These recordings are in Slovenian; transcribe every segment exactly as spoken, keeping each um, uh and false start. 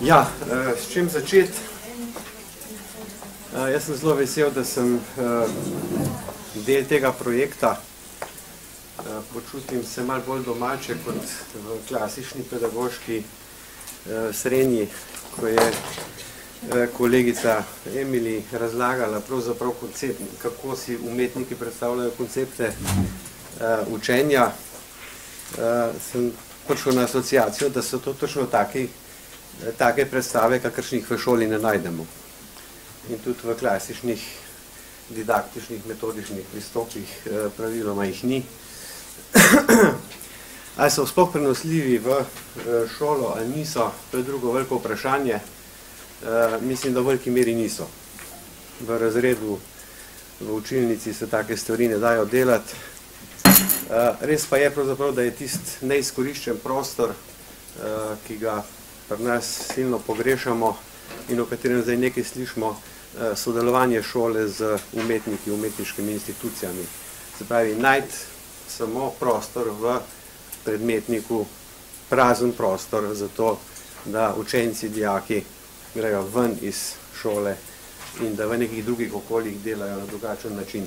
Ja, s čim začeti? Jaz sem zelo vesel, da sem del tega projekta. Počutim se malo bolj domače kot v klasični pedagoški srednji, ko je kolegica Emily razlagala pravzaprav koncept, kako si umetniki predstavljajo koncepte učenja. Sem prišel na asociacijo, da so to točno taki, take predstave, kakršnih v šoli ne najdemo. In tudi v klasičnih didaktičnih, metodičnih pristopih praviloma jih ni. Ali so sploh prenosljivi v šolo ali niso, to je drugo veliko vprašanje. Mislim, da v veliki meri niso. V razredu, v učilnici se take stvari ne dajo delati. Res pa je pravzaprav, da je tist neizkoriščen prostor, ki ga pri nas silno pogrešamo in o katerem zdaj nekaj slišimo, sodelovanje šole z umetniki, umetniškimi institucijami. Se pravi, najti samo prostor v predmetniku, prazen prostor za to, da učenci, dijaki grejo ven iz šole in da v nekih drugih okoljih delajo na drugačen način.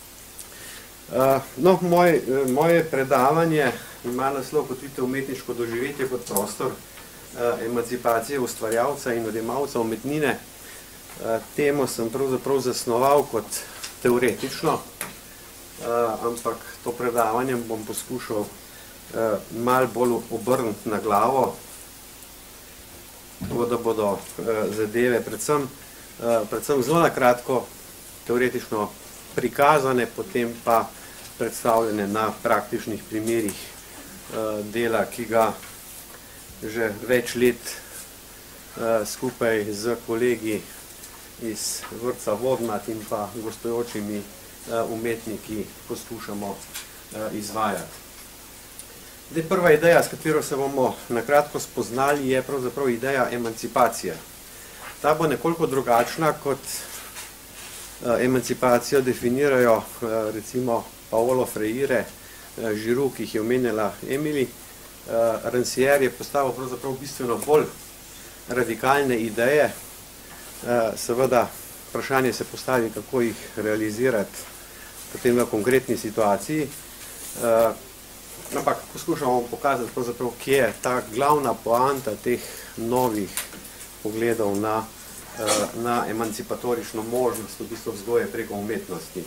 No, moj, moje predavanje ima naslov, kot vidite, umetniško doživetje kot prostor emancipacije ustvarjalca in odjemalca umetnine. Temo sem pravzaprav zasnoval kot teoretično, ampak to predavanje bom poskušal malo bolj obrniti na glavo, tako da bodo zadeve predvsem, predvsem zelo na kratko teoretično prikazane, potem pa predstavljene na praktičnih primerih dela, ki ga že več let skupaj z kolegi iz vrtca Vodnat in pa gostujočimi umetniki poskušamo izvajati. Zdaj, prva ideja, s katero se bomo na kratko spoznali, je pravzaprav ideja emancipacije. Ta bo nekoliko drugačna, kot emancipacijo definirajo recimo Paolo Freire, Giroux, ki jih je omenjala Emily. Rancière je postavil pravzaprav bistveno bolj radikalne ideje. Seveda, vprašanje se postavi, kako jih realizirati potem v konkretni situaciji. Ampak poskušamo pokazati pravzaprav, kje je ta glavna poanta teh novih pogledov na, na emancipatorično možnost v bistvu vzgoje preko umetnosti.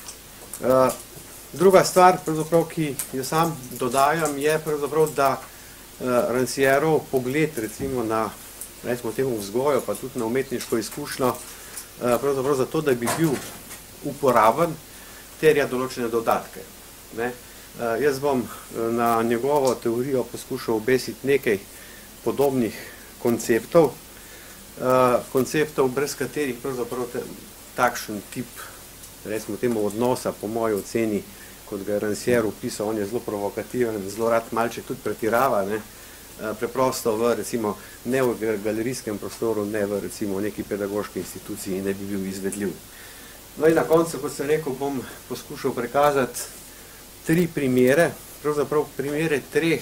Druga stvar, pravzaprav, ki jo sam dodajam, je pravzaprav, da Rancièrov pogled recimo na, recimo temu vzgojo, pa tudi na umetniško izkušnjo, pravzaprav zato, da bi bil uporaben, terja določene dodatke. Ne? Jaz bom na njegovo teorijo poskušal obesiti nekaj podobnih konceptov, konceptov, brez katerih pravzaprav takšen tip, recimo temu odnosa, po moji oceni, kot ga je Rancière opisal, on je zelo provokativen, zelo rad malček tudi pretirava, ne? Preprosto v, recimo, ne v galerijskem prostoru, ne v, recimo, neki pedagoški instituciji ne bi bil izvedljiv. No in na koncu, kot sem rekel, bom poskušal prikazati tri primere, pravzaprav primere treh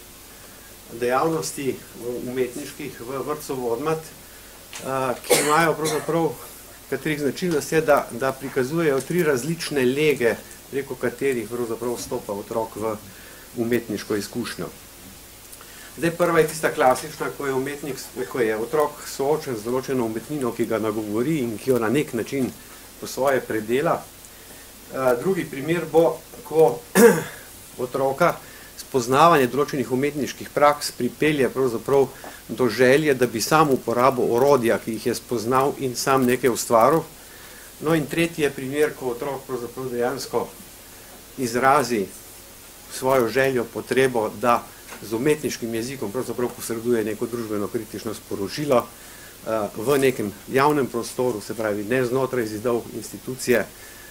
dejavnosti umetniških v vrtcu Vodnat, ki imajo pravzaprav, katerih značilnost je, da, da prikazujejo tri različne lege, preko katerih pravzaprav vstopa otrok v umetniško izkušnjo. Zdaj, prva je tista klasična, ko je umetnik, ko je otrok soočen z določeno umetnino, ki ga nagovori in ki jo na nek način po svoje predela. Drugi primer bo, ko otroka spoznavanje določenih umetniških praks pripelje pravzaprav do želje, da bi sam uporabil orodja, ki jih je spoznal in sam nekaj ustvaril. No in tretji je primer, ko otrok pravzaprav dejansko izrazi svojo željo, potrebo, da z umetniškim jezikom pravzaprav posreduje neko družbeno kritično sporočilo v nekem javnem prostoru, se pravi ne znotraj zidov institucije,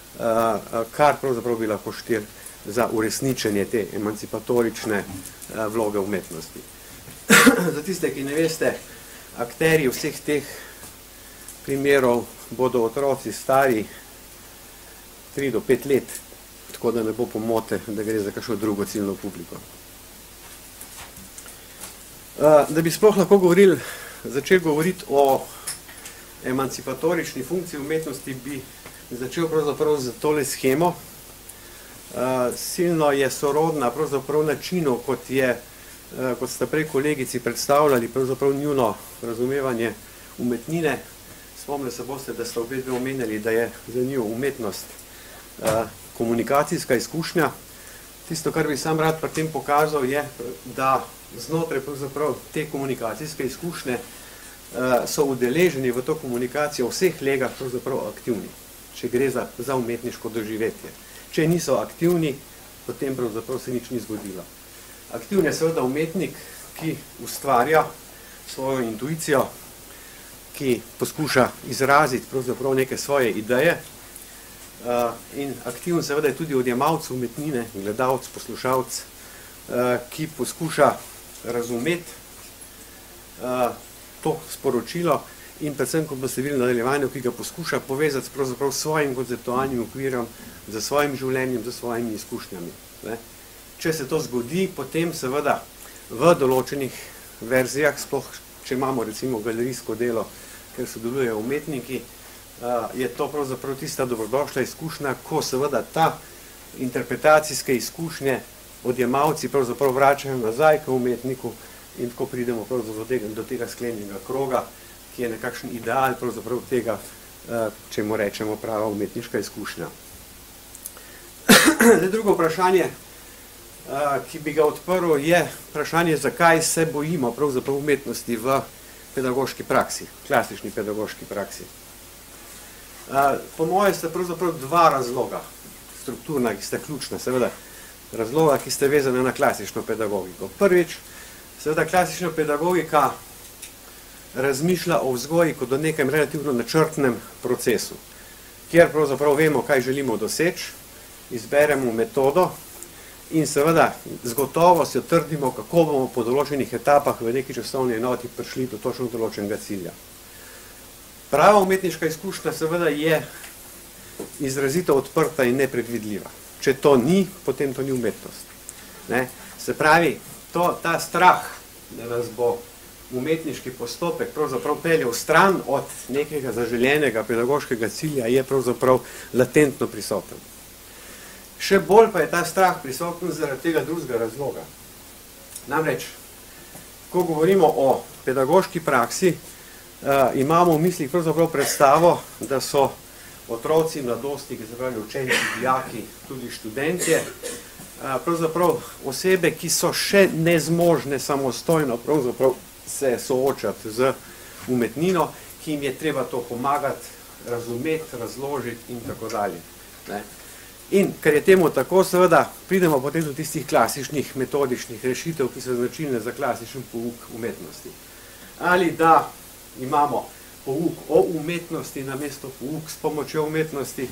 kar pravzaprav bi lahko štel za uresničenje te emancipatorične vloge umetnosti. Za tiste, ki ne veste, akterji vseh teh primerov bodo otroci stari tri do pet let, tako da ne bo pomote, da gre za kakšno drugo ciljno publiko. Da bi sploh lahko govorili začel govoriti o emancipatorični funkciji umetnosti, bi začel pravzaprav z tole schemo. Uh, silno je sorodna pravzaprav načinu, kot je, uh, kot sta prej kolegici predstavljali, pravzaprav njuno razumevanje umetnine. Spomne se boste, da sta obe dve omenjali, da je za njo umetnost uh, komunikacijska izkušnja. Tisto, kar bi sam rad pri tem pokazal, je, da znotraj pravzaprav te komunikacijske izkušnje uh, so udeleženi v to komunikacijo v vseh legah pravzaprav aktivni, če gre za, za umetniško doživetje. Če niso aktivni, potem pravzaprav se nič ni zgodilo. Aktivni je seveda umetnik, ki ustvarja svojo intuicijo, ki poskuša izraziti pravzaprav neke svoje ideje, uh, in aktiven seveda je tudi odjemalec umetnine, gledalec, poslušalec, uh, ki poskuša razumeti uh, to sporočilo in predvsem, kot boste videli na nadaljevanju, ki ga poskuša povezati pravzaprav s svojim konceptualnim okvirom, za svojim življenjem, za svojimi izkušnjami. Ne? Če se to zgodi, potem seveda v določenih verzijah, sploh če imamo recimo galerijsko delo, ker sodelujejo umetniki, je to pravzaprav tista dobrodošla izkušnja, ko seveda ta interpretacijske izkušnje odjemalci pravzaprav vračajo nazaj k umetniku in tako pridemo pravzaprav do tega, do tega sklenjenega kroga, ki je nekakšen ideal pravzaprav tega, če mu rečemo prava umetniška izkušnja. Zdaj, drugo vprašanje, ki bi ga odprl, je vprašanje, zakaj se bojimo pravzaprav umetnosti v pedagoški praksi, klasični pedagoški praksi. Po moje sta pravzaprav dva razloga, strukturna, ki sta ključna, seveda razloga, ki sta vezana na klasično pedagogiko. Prvič, seveda klasična pedagogika razmišlja o vzgoji kot o nekem relativno načrtnem procesu, kjer pravzaprav vemo, kaj želimo doseči, izberemo metodo in seveda z gotovostjo trdimo, kako bomo po določenih etapah v neki časovni enoti prišli do točno določenega cilja. Prava umetniška izkušnja seveda je izrazito odprta in nepredvidljiva. Če to ni, potem to ni umetnost. Ne? Se pravi, to, ta strah, da nas bo umetniški postopek pravzaprav peljal stran od nekega zaželenega pedagoškega cilja, je pravzaprav latentno prisoten. Še bolj pa je ta strah prisoten zaradi tega drugega razloga. Namreč, ko govorimo o pedagoški praksi, uh, imamo v mislih pravzaprav predstavo, da so otroci, mladostniki, se pravi učenci, dijaki, tudi študentje, uh, pravzaprav osebe, ki so še nezmožne samostojno pravzaprav se soočati z umetnino, ki jim je treba to pomagati, razumeti, razložiti in tako dalje. Ne? In ker je temu tako, seveda pridemo potem do tistih klasičnih metodičnih rešitev, ki so značilne za klasičen pouk umetnosti. Ali da imamo pouk o umetnosti namesto pouk s pomočjo umetnosti,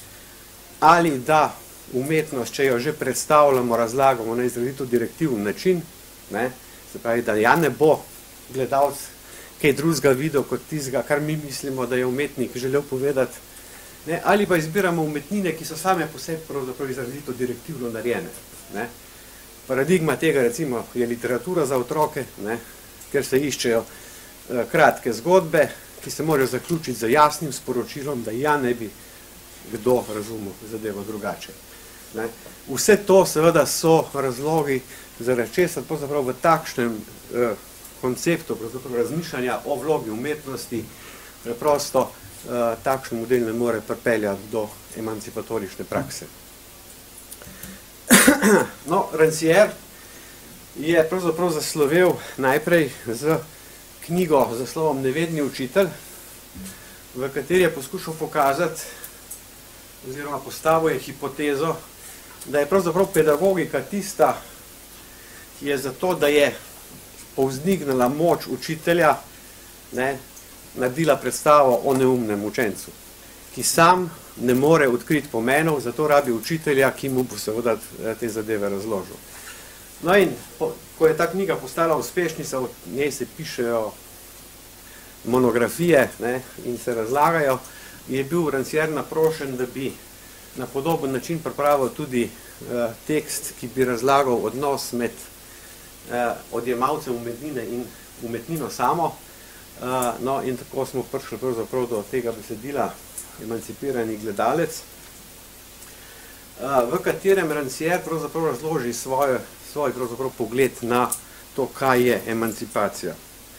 ali da umetnost, če jo že predstavljamo, razlagamo na izrazito direktiven način, ne, se pravi, da ja ne bo gledalec kaj drugega videl kot tistega, kar mi mislimo, da je umetnik želel povedati, ne, ali pa izbiramo umetnine, ki so same po sebi pravzaprav izrazito direktivno narejene. Ne. Paradigma tega recimo je literatura za otroke, ne, ker se iščejo eh, kratke zgodbe, ki se morajo zaključiti z jasnim sporočilom, da ja ne bi kdo razumel zadevo drugače. Ne. Vse to seveda so razlogi, zaradi česar pravzaprav v takšnem eh, konceptu pravzaprav razmišljanja o vlogi umetnosti preprosto Uh, takšen model ne more pripeljati do emancipatorične prakse. No, Rancière je pravzaprav zaslovel najprej z knjigo z naslovom Nevedni učitelj, v kateri je poskušal pokazati, oziroma postavil je hipotezo, da je pravzaprav pedagogika tista, ki je zato, da je povzdignila moč učitelja, ne, naredila predstavo o neumnem učencu, ki sam ne more odkriti pomenov, zato rabi učitelja, ki mu bo seveda te zadeve razložil. No in po, ko je ta knjiga postala uspešnica, od njej se pišejo monografije, ne, in se razlagajo, je bil Rancière naprošen, da bi na podoben način pripravil tudi uh, tekst, ki bi razlagal odnos med uh, odjemalcem umetnine in umetnino samo. No, in tako smo prišli pravzaprav do tega besedila Emancipirani gledalec, v katerem Rancière pravzaprav razloži svoj, svoj pravzaprav pogled na to, kaj je emancipacija.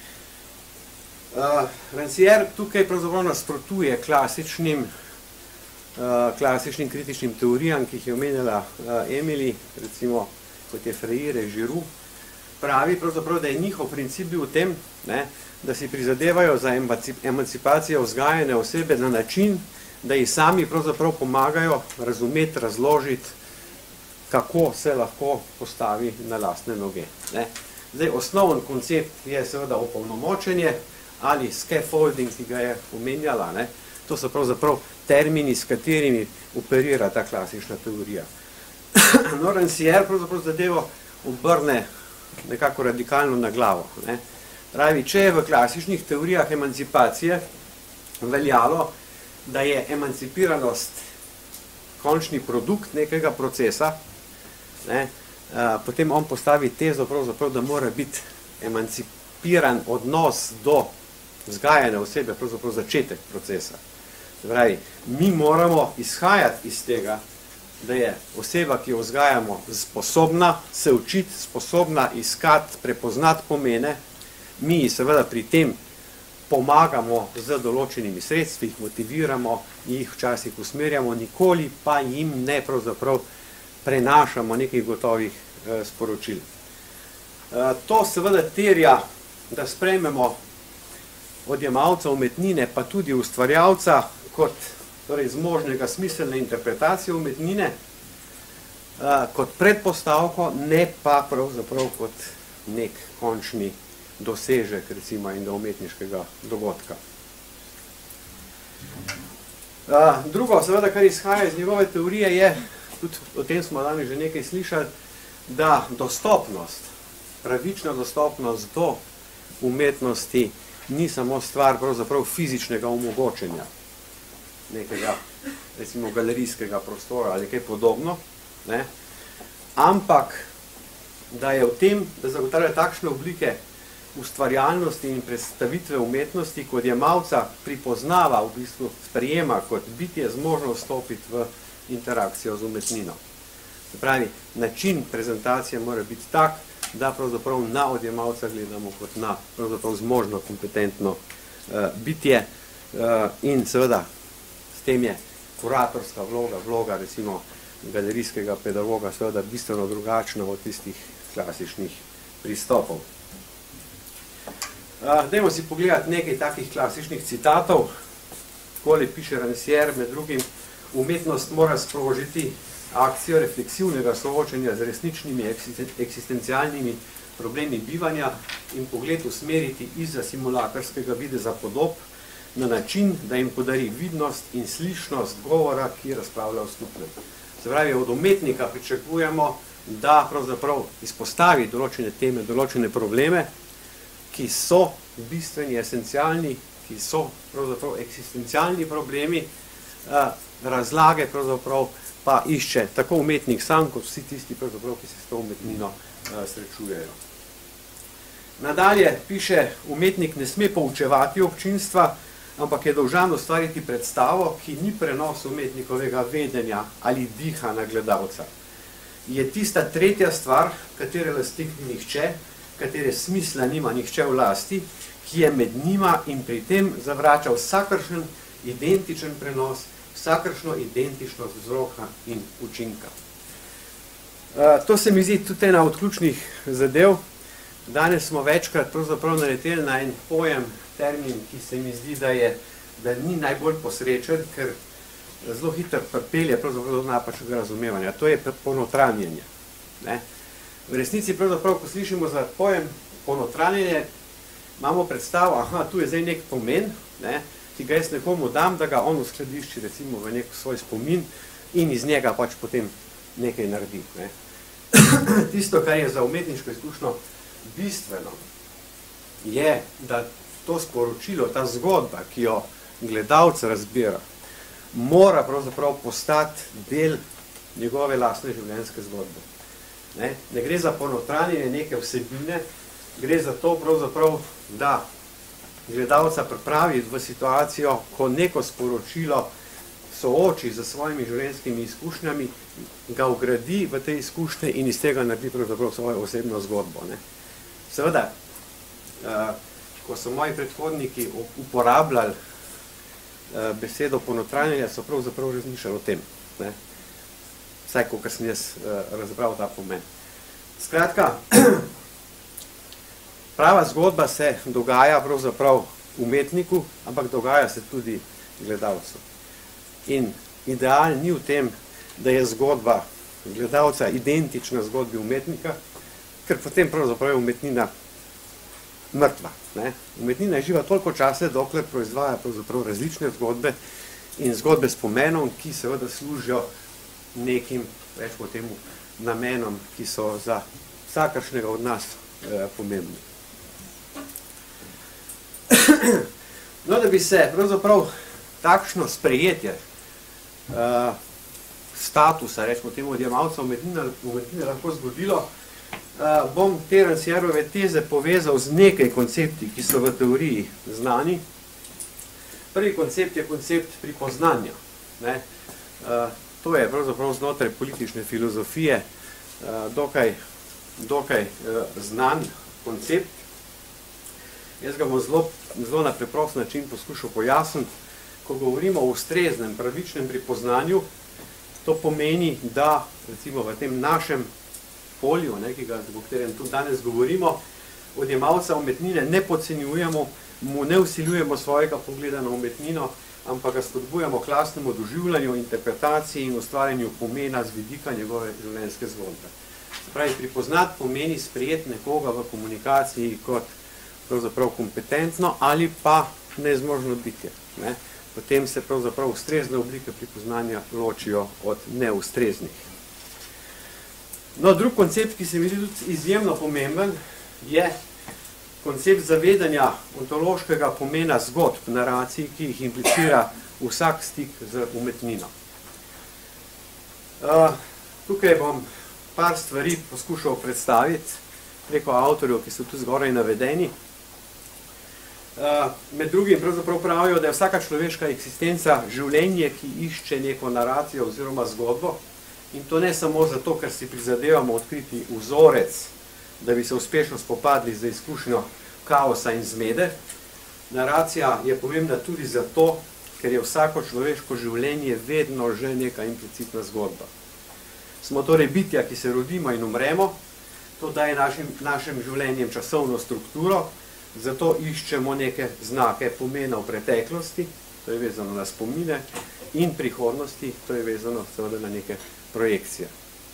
Rancière tukaj pravzaprav nasprotuje klasičnim, klasičnim kritičnim teorijam, ki jih je omenjala Emily, recimo kot je Freire, Giroux, pravi pravzaprav, da je njihov princip bil v tem, ne, da si prizadevajo za emancipacijo vzgajene osebe na način, da jih sami pravzaprav pomagajo razumeti, razložiti, kako se lahko postavi na lastne noge. Ne. Zdaj, osnoven koncept je seveda opolnomočenje ali scaffolding, ki ga je omenjala. Ne. To so pravzaprav termini, s katerimi operira ta klasična teorija. No, Rancière pravzaprav zadevo obrne nekako radikalno na glavo. Ne. Pravi, če je v klasičnih teorijah emancipacije veljalo, da je emancipiranost končni produkt nekega procesa, ne, a, potem on postavi tezo, pravzaprav, da mora biti emancipiran odnos do vzgajene osebe, pravzaprav začetek procesa. Pravi, mi moramo izhajati iz tega, da je oseba, ki jo vzgajamo, sposobna se učiti, sposobna iskati, prepoznati pomene, mi seveda pri tem pomagamo z določenimi sredstvi, jih motiviramo, jih včasih usmerjamo, nikoli pa jim ne pravzaprav prenašamo nekih gotovih eh, sporočil. Eh, to seveda terja, da sprejmemo odjemalca umetnine, pa tudi ustvarjalca, kot torej zmožnega smiselne interpretacije umetnine, eh, kot predpostavko, ne pa pravzaprav kot nek končni dosežek, recimo, in do umetniškega dogodka. Drugo, seveda, kar izhaja iz njegove teorije, je, tudi o tem smo danes že nekaj slišali, da dostopnost, pravična dostopnost do umetnosti ni samo stvar pravzaprav fizičnega omogočenja nekega, recimo, galerijskega prostora ali kaj podobno, ne, ampak da je v tem, da zagotavlja takšne oblike ustvarjalnosti in predstavitve umetnosti, kot odjemalca pripoznava, v bistvu sprejema kot bitje zmožno vstopiti v interakcijo z umetnino. Se pravi, način prezentacije mora biti tak, da pravzaprav na odjemalca gledamo kot na pravzaprav zmožno, kompetentno uh, bitje uh, in seveda s tem je kuratorska vloga, vloga recimo galerijskega pedagoga seveda bistveno drugačna od tistih klasičnih pristopov. Uh, dajmo si pogledati nekaj takih klasičnih citatov. Takole piše Rancière, med drugim, umetnost mora sprožiti akcijo refleksivnega soočenja z resničnimi eksistencialnimi problemi bivanja in pogled usmeriti izza simulatorskega videza podob na način, da jim podari vidnost in slišnost govora, ki razpravlja o skupnem. Se pravi, od umetnika pričakujemo, da pravzaprav izpostavi določene teme, določene probleme, ki so bistveni, esencialni, ki so pravzaprav eksistencialni problemi, razlage pravzaprav pa išče tako umetnik sam, kot vsi tisti, pravzaprav, ki se s to umetnino srečujejo. Nadalje piše, umetnik ne sme poučevati občinstva, ampak je dolžan ustvariti predstavo, ki ni prenos umetnikovega vedenja ali diha na gledalca. Je tista tretja stvar, katere lastnik ni nihče, katere smisla nima nihče v lasti, ki je med njima in pri tem zavrača vsakršen identičen prenos, vsakršno identičnost vzroka in učinka. To se mi zdi tudi ena od ključnih zadev. Danes smo večkrat pravzaprav naleteli na en pojem, termin, ki se mi zdi, da je, da ni najbolj posrečen, ker zelo hitro pripelje pravzaprav do napačnega razumevanja. To je ponotranjenje. Ne? V resnici pravzaprav, ko slišimo za pojem ponotranjenje, imamo predstavo, aha, tu je zdaj nek pomen, ne, ki ga jaz nekomu dam, da ga on uskladišči recimo v nek svoj spomin in iz njega pač potem nekaj naredi. Ne. Tisto, kar je za umetniško izkušnjo bistveno, je, da to sporočilo, ta zgodba, ki jo gledalec razbira, mora pravzaprav postati del njegove lastne življenjske zgodbe. Ne, ne gre za ponotranjenje neke vsebine, gre za to pravzaprav, da gledalca pripravi v situacijo, ko neko sporočilo sooči z svojimi življenjskimi izkušnjami, ga vgradi v te izkušnje in iz tega naredi pravzaprav svojo osebno zgodbo. Ne. Seveda, uh, ko so moji predhodniki uporabljali uh, besedo ponotranjanja, so pravzaprav razmišljali o tem. Ne. Vsaj, ko sem jaz uh, razbral ta pomen. Skratka, prava zgodba se dogaja pravzaprav umetniku, ampak dogaja se tudi gledalcu. In ideal ni v tem, da je zgodba gledalca identična zgodbi umetnika, ker potem pravzaprav je umetnina mrtva. Ne? Umetnina je živa toliko časa, dokler proizvaja pravzaprav različne zgodbe in zgodbe s pomenom, ki seveda služijo nekim, rečemo temu, namenom, ki so za vsakršnega od nas eh, pomembni. No, da bi se pravzaprav takšno sprejetje uh, statusa, rečemo temu, odjemalca umetnine, umetnine lahko zgodilo, uh, bom te Rancièreove teze povezal z nekaj koncepti, ki so v teoriji znani. Prvi koncept je koncept pripoznanja. Ne? Uh, to je pravzaprav znotraj politične filozofije uh, dokaj, dokaj uh, znan koncept. Jaz ga bom zelo, zelo na preprost način poskušal pojasniti. Ko govorimo o ustreznem, pravičnem pripoznanju, to pomeni, da recimo v tem našem polju, ne, ki ga, o katerem tudi danes govorimo, odjemalca umetnine ne podcenjujemo, mu ne vsiljujemo svojega pogleda na umetnino, ampak ga spodbujamo k lastnemu doživljanju, interpretaciji in ustvarjanju pomena z vidika njegove življenjske zgodbe. Se pravi, pripoznati pomeni sprejeti nekoga v komunikaciji kot pravzaprav kompetentno ali pa nezmožno bitje. Ne? Potem se pravzaprav ustrezne oblike pripoznanja ločijo od neustreznih. No, drug koncept, ki se mi zdi tudi izjemno pomemben, je koncept zavedanja ontološkega pomena zgodb, naracij, ki jih implicira vsak stik z umetnino. Uh, tukaj bom par stvari poskušal predstaviti preko avtorjev, ki so tu zgoraj navedeni. Uh, med drugim pravzaprav pravijo, da je vsaka človeška eksistenca življenje, ki išče neko naracijo oziroma zgodbo, in to ne samo zato, ker si prizadevamo odkriti vzorec, da bi se uspešno spopadli z izkušnjo kaosa in zmede. Naracija je pomembna tudi zato, ker je vsako človeško življenje vedno že neka implicitna zgodba. Smo torej bitja, ki se rodimo in umremo, to daje našim, našim življenjem časovno strukturo, zato iščemo neke znake pomena v preteklosti, to je vezano na spomine, in prihodnosti, to je vezano seveda na neke projekcije.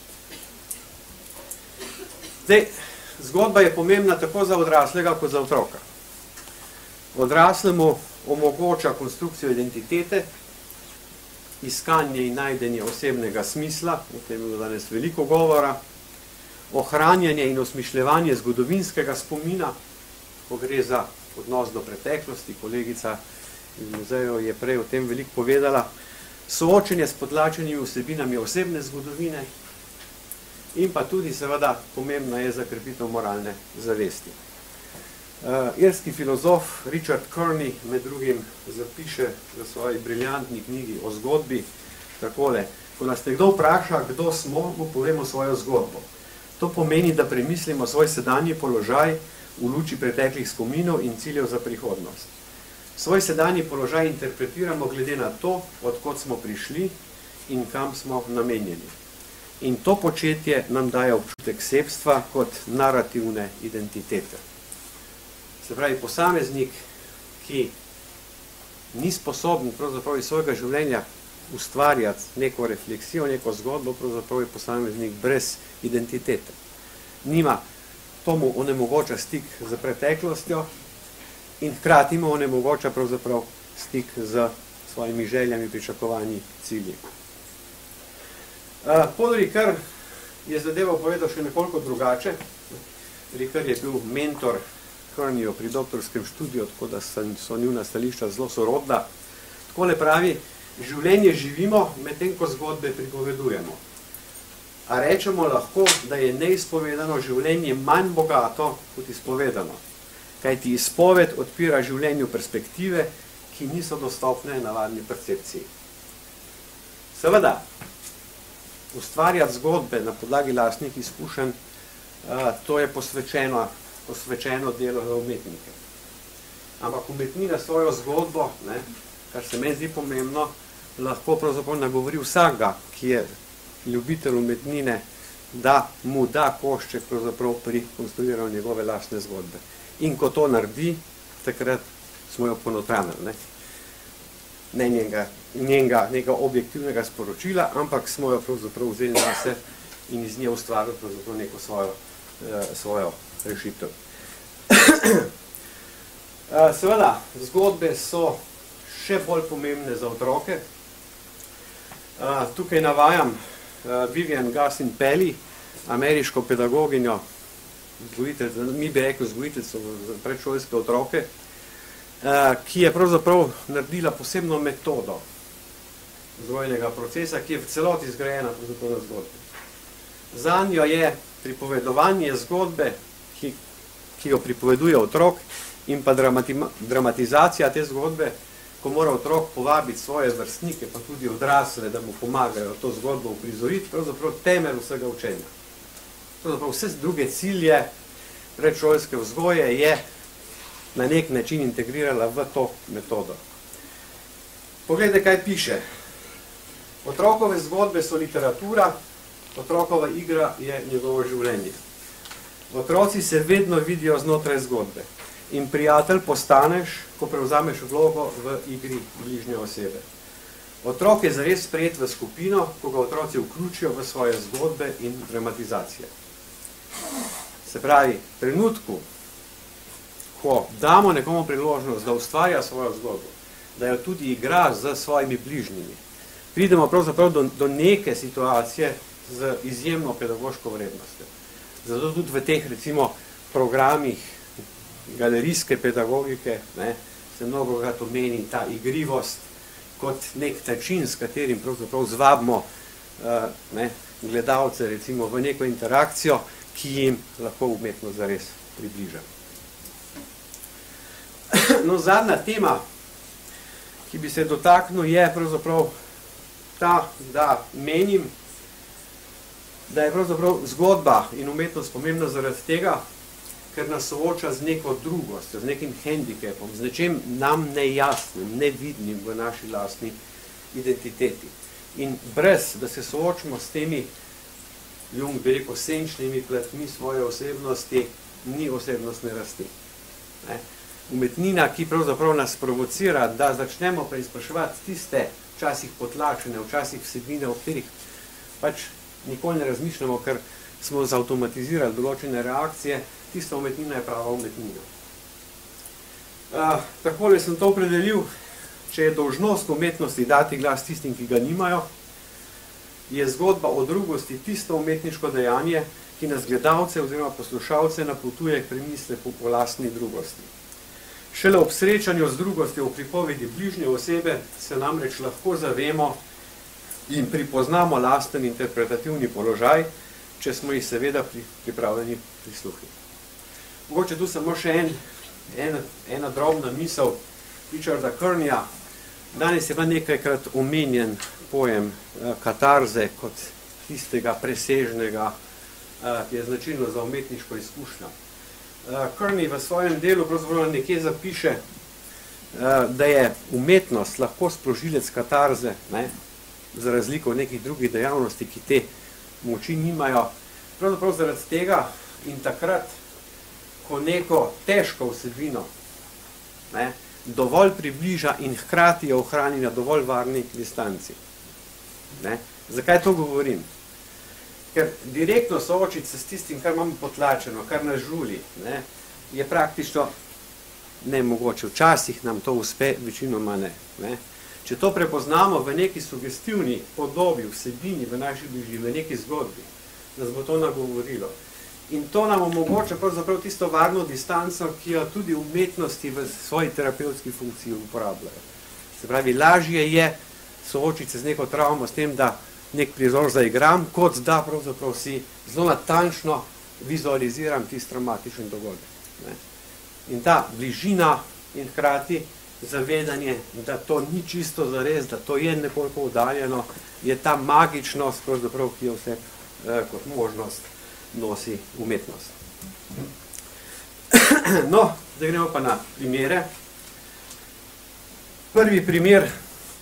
Zdaj, zgodba je pomembna tako za odraslega kot za otroka. Odraslemu omogoča konstrukcijo identitete, iskanje in najdenje osebnega smisla, o tem je bilo danes veliko govora, ohranjanje in osmišljevanje zgodovinskega spomina, ko gre za odnos do preteklosti, kolegica iz muzejev je prej o tem veliko povedala, soočenje s potlačenimi vsebinami osebne zgodovine in pa tudi seveda pomembno je za krepitev moralne zavesti. Uh, irski filozof Richard Kearney med drugim zapiše v svoji briljantni knjigi o zgodbi takole: ko nas nekdo vpraša, kdo smo, mu povemo svojo zgodbo. To pomeni, da premislimo svoj sedanji položaj v luči preteklih spominov in ciljev za prihodnost. Svoj sedanji položaj interpretiramo glede na to, odkot smo prišli in kam smo namenjeni. In to početje nam daje občutek sebstva kot narativne identitete. Se pravi, posameznik, ki ni sposoben pravzaprav iz svojega življenja ustvarjati neko refleksijo, neko zgodbo, pravzaprav je posameznik brez identitete. Nima To mu onemogoča stik z preteklostjo in hkrati mu onemogoča pravzaprav stik z svojimi željami, pričakovanji, cilji. Uh, Paul Ricoeur je zadevo povedal še nekoliko drugače. Ricoeur je bil mentor Kearneyju pri doktorskem študiju, tako da so njuna stališča zelo sorodna. Takole pravi: življenje živimo, medtem ko zgodbe pripovedujemo. A rečemo lahko, da je neizpovedano življenje manj bogato kot izpovedano. kajti izpoved odpira življenju perspektive, ki niso dostopne navadni percepciji. Seveda, ustvarjati zgodbe na podlagi lastnih izkušenj, to je posvečeno, posvečeno delo za umetnike. Ampak umetnina svojo zgodbo, ne, kar se meni zdi pomembno, lahko pravzaprav nagovori vsakega, ki je ljubitelj umetnine, da mu da košček pravzaprav pri konstruiranju njegove lastne zgodbe. In ko to naredi, takrat smo jo ponotranili. Ne, ne njenega, njenega nekega objektivnega sporočila, ampak smo jo pravzaprav vzeli nase in iz nje ustvarili pravzaprav neko svojo, eh, svojo rešitev. Seveda, zgodbe so še bolj pomembne za otroke. Tukaj navajam Vivian Gassin-Pelly, ameriško pedagoginjo, mi bi rekli vzgojiteljico za predšolske otroke, ki je pravzaprav naredila posebno metodo vzgojnega procesa, ki je v celoti zgrajena pravzaprav na zgodbi. Zanjo je pripovedovanje zgodbe, ki, ki jo pripoveduje otrok, in pa dramatizacija te zgodbe, ko mora otrok povabiti svoje vrstnike, pa tudi odrasle, da mu pomagajo to zgodbo uprizoriti, pravzaprav temelj vsega učenja. Pravzaprav vse druge cilje predšolske vzgoje je na nek način integrirala v to metodo. Poglejte, kaj piše. Otrokove zgodbe so literatura, otrokova igra je njegovo življenje. Otroci se vedno vidijo znotraj zgodbe. In prijatelj postaneš, ko prevzameš vlogo v igri bližnje osebe. Otrok je zares sprejet v skupino, ko ga otroci vključijo v svoje zgodbe in dramatizacije. Se pravi, v trenutku, ko damo nekomu priložnost, da ustvarja svojo zgodbo, da jo tudi igra z svojimi bližnjimi, pridemo pravzaprav do, do neke situacije z izjemno pedagoško vrednostjo. Zato tudi v teh, recimo, programih galerijske pedagogike, ne, se mnogokrat omeni ta igrivost kot nek način, s katerim pravzaprav zvabimo uh, ne, gledalce recimo v neko interakcijo, ki jim lahko umetnost zares približa. No, zadnja tema, ki bi se dotaknil, je pravzaprav ta, da menim, da je pravzaprav zgodba in umetnost pomembna zaradi tega, ker nas sooča z neko drugostjo, z nekim hendikepom, z nečem nam nejasnim, nevidnim v naši lastni identiteti. In brez, da se soočimo s temi, Jung bi rekel, senčnimi platmi svoje osebnosti, ni osebnostne rasti. Ne? Umetnina, ki pravzaprav nas provocira, da začnemo preizpraševati tiste včasih potlačene, včasih vsebine, o katerih pač nikoli ne razmišljamo, ker smo zautomatizirali določene reakcije, tista umetnina je prava umetnina. Uh, takole sem to opredelil, če je dolžnost umetnosti dati glas tistim, ki ga nimajo, je zgodba o drugosti tisto umetniško dejanje, ki nas gledalce oziroma poslušalce napotuje k premisleku po lastni drugosti. Šele ob srečanju z drugostjo v pripovedi bližnje osebe se namreč lahko zavemo in pripoznamo lasten interpretativni položaj, če smo jih seveda pri, pripravljeni prisluhniti. Mogoče tu samo še en, en, ena drobna misel Richarda Kearneyja. Danes je pa nekajkrat omenjen pojem eh, katarze kot tistega presežnega, eh, ki je značilno za umetniško izkušnjo. Eh, Kearney v svojem delu pravzaprav nekje zapiše, eh, da je umetnost lahko sprožilec katarze, ne, za razliko od nekih drugih dejavnosti, ki te moči nimajo, pravzaprav zaradi tega in takrat, ko neko težko vsebino ne, dovolj približa in hkrati jo ohrani na dovolj varni distanci. Ne. Zakaj to govorim? Ker direktno soočiti se s tistim, kar imamo potlačeno, kar nas žuli, ne, je praktično nemogoče. Včasih nam to uspe, večinoma ne. Ne. Če to prepoznamo v neki sugestivni podobi, vsebini v naši bližini, v neki zgodbi, nas bo to nagovorilo. In to nam omogoča pravzaprav tisto varno distanco, ki jo tudi umetnosti v svoji terapevtski funkciji uporabljajo. Se pravi, lažje je soočiti se z neko travmo s tem, da nek prizor zaigram, kot da pravzaprav si zelo natančno vizualiziram tisti traumatičen dogodek. Ne. In ta bližina in hkrati zavedanje, da to ni čisto zares, da to je nekoliko oddaljeno, je ta magičnost, pravzaprav, ki jo vse eh, kot možnost nosi umetnost. No, zdaj gremo pa na primere. Prvi primer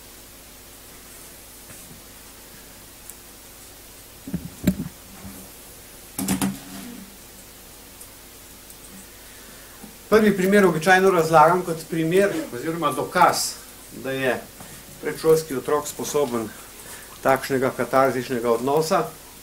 Prvi primer običajno razlagam kot primer oziroma dokaz, da je predšolski otrok sposoben takšnega katarzičnega odnosa.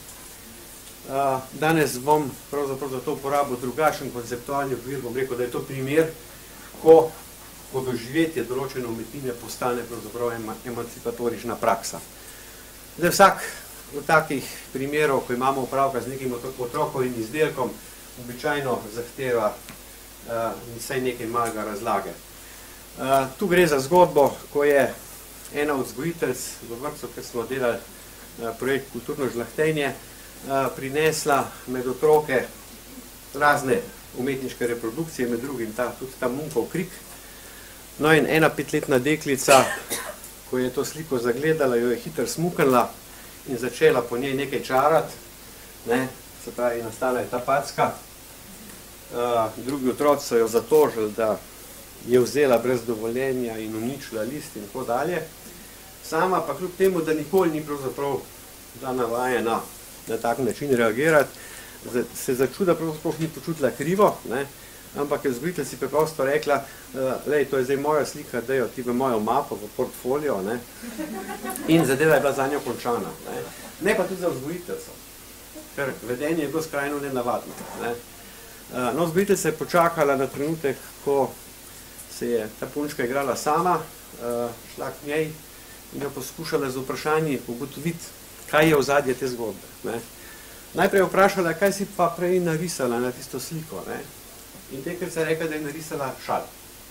Danes bom pravzaprav za to uporabil drugačen konceptualni okvir, bom rekel, da je to primer, ko, ko doživetje določene umetnine postane pravzaprav emancipatorična praksa. Zdaj, vsak od takih primerov, ko imamo opravka z nekim otrokovim izdelkom, običajno zahteva vsaj nekaj malega razlage. Tu gre za zgodbo, ko je ena od vzgojiteljic v vrtcu, ker smo delali projekt Kulturno žlahtenje, prinesla med otroke razne umetniške reprodukcije, med drugim ta, tudi ta Munkov krik. No in ena petletna deklica, ko je to sliko zagledala, jo je hitro smuknila in začela po njej nekaj čarati, ne, se pravi, nastala je ta packa. Uh, drugi otroci so jo zatožili, da je vzela brez dovoljenja in uničila list in tako dalje. Sama pa kljub temu, da nikoli ni pravzaprav bila navajena na tak način reagirati, se začuda pravzaprav ni počutila krivo, ne? Ampak je vzgojiteljica preprosto rekla, uh, lej, to je zdaj moja slika, dajo ti v mojo mapo, v portfolio, ne? In zadeva je bila za njo končana. Ne, ne pa tudi za vzgojiteljico, ker vedenje je bilo skrajno nenavadno. Ne? No, vzgojiteljica je počakala na trenutek, ko se je ta punčka igrala sama, šla k njej in jo poskušala z vprašanji ugotoviti, kaj je ozadje te zgodbe. Ne. Najprej je vprašala, kaj si pa prej narisala na tisto sliko. Ne. In deklica je rekla, da je narisala šal.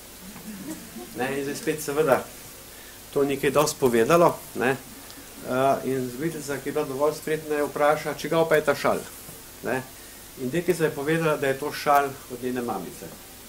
Ne, in zdaj spet seveda to nekaj dosti povedalo. Ne. In vzgojiteljica, ki je bila dovolj spretna, je vpraša, čigav pa je ta šal. Ne. In deklica je povedala, da je to šal od njene mamice.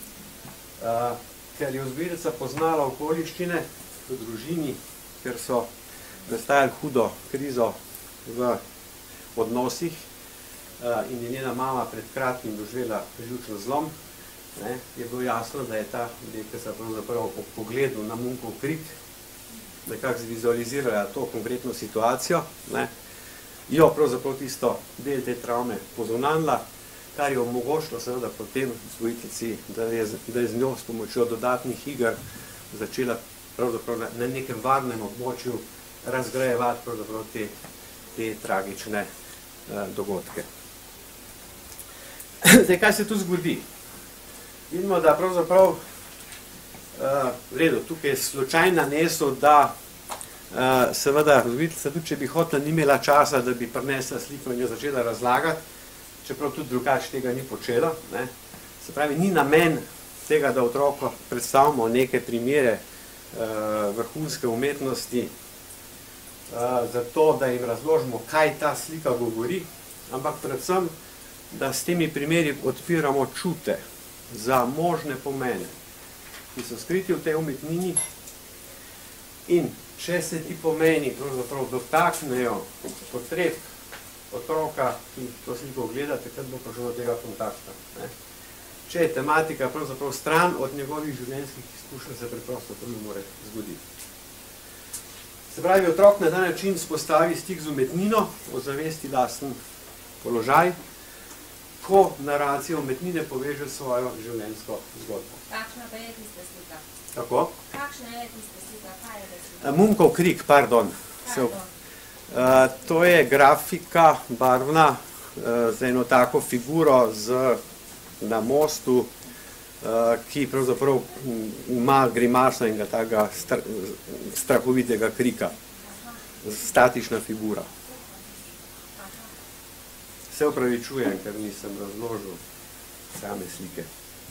Uh, ker je vzgojiteljica poznala okoliščine v družini, ker so nastajali hudo krizo v odnosih uh, in je njena mama pred kratkim doživela živčni zlom, ne, je bilo jasno, da je ta deklica pravzaprav ob pogledu na Munkov krik nekako zvizualizirala to konkretno situacijo, ne, jo pravzaprav tisto del te travme pozunanila, kar je omogočilo seveda potem vzgojiteljici, da je, da je z njo s pomočjo dodatnih iger začela pravzaprav na, na nekem varnem območju razgrajevati pravzaprav te, te tragične eh, dogodke. Zdaj, kaj se tu zgodi? Vidimo, da pravzaprav eh, v redu, tukaj je slučajno nanesel, da eh, seveda vzgojiteljica, tudi če bi hotela, ni imela časa, da bi prinesla sliko in jo začela razlagati, čeprav tudi drugače tega ni počela. Ne. Se pravi, ni namen tega, da otroku predstavimo neke primere uh, vrhunske umetnosti, uh, zato, da jim razložimo, kaj ta slika govori, ampak predvsem, da s temi primeri odpiramo čute za možne pomene, ki so skriti v tej umetnini in če se ti pomeni pravzaprav dotaknejo potreb otroka, ki to sliko gleda, takrat bo prišel do tega kontakta. Ne. Če je tematika pravzaprav stran od njegovih življenjskih izkušenj, se preprosto to ne more zgoditi. Se pravi, otrok na ta način spostavi stik z umetnino, ozavesti lasten položaj, ko naracija umetnine poveže svojo življenjsko zgodbo. Kakšna pa je tista slika? Tako? Kakšna je tista slika? Kaj je slika? Munkov krik, pardon. Pardon. Uh, to je grafika barvna uh, z eno tako figuro z, na mostu, uh, ki pravzaprav ima grimaso enega takega stra, strahovitega krika. Statična figura. Se opravičujem, ker nisem razložil same slike.